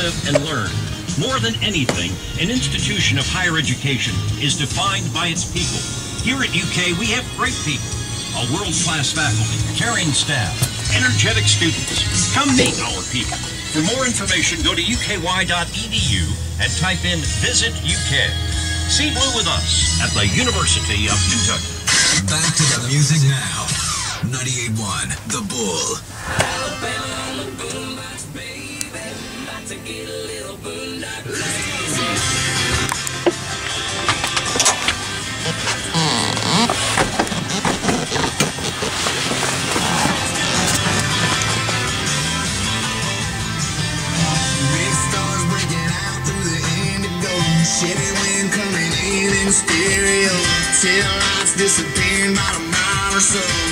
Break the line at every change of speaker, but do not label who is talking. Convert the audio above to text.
live, and learn. More than anything, an institution of higher education is defined by its people. Here at UK, we have great people, a world-class faculty, caring staff, energetic students. Come meet our people. For more information, go to uky.edu and type in Visit UK. See Blue with us at the University of Kentucky.
Back to the music now. 98.1 The Bull.
Alabama on the boombox, baby. About to get a little boondock.
Chevy wind coming in stereo. Tail lights disappearing by a mile or so.